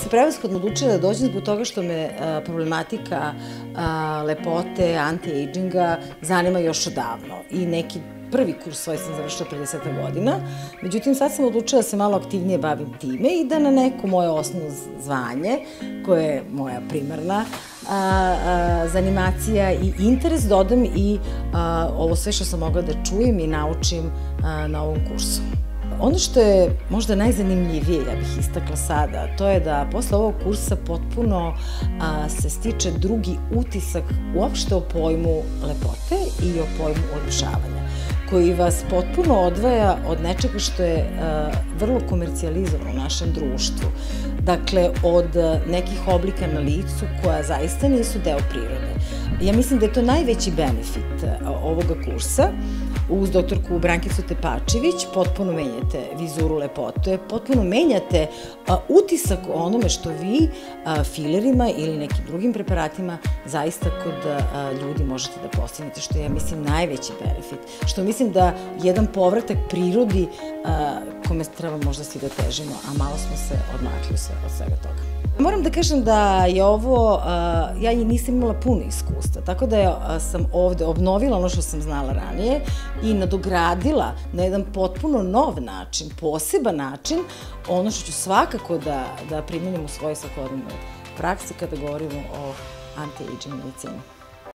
se prevashodno odlučila da dođem zbog toga što me problematika lepote, anti-aginga zanima još odavno i neki prvi kurs svoj sam završila pre 10 godina, međutim sad sam odlučila da se malo aktivnije bavim time i da na neko moje osnovno zvanje, koje je moja primarna zanimacija i interes, dodam i ovo sve što sam mogla da čujem i naučim na ovom kursu. Ono što je možda najzanimljivije, ja bih istakla sada, to je da posle ovog kursa potpuno se stiče drugi utisak uopšte o pojmu lepote i o pojmu odlišavanja, koji vas potpuno odvaja od nečega što je vrlo komercijalizovano u našem društvu. Dakle, od nekih oblika na licu koja zaista nisu deo prirode. Ja mislim da je to najveći benefit ovoga kursa. Uz doktorku Brankicu Tepačević potpuno menjate vizuru lepote, potpuno menjate utisak o onome što vi filerima ili nekim drugim preparatima zaista kod ljudi možete da postignete, što je, ja mislim, najveći benefit. Što mislim da jedan povratak prirodi kome treba možda svi da težimo, a malo smo se odmakli od svega toga. Moram da kažem da je ovo, ja nisam imala puno iskustva, tako da sam ovde obnovila ono što sam znala ranije i nadogradila na jedan potpuno nov način, poseban način, ono što ću svakako da primenim u svojoj svakodnevnoj praksi kada govorimo o anti-aging medicini.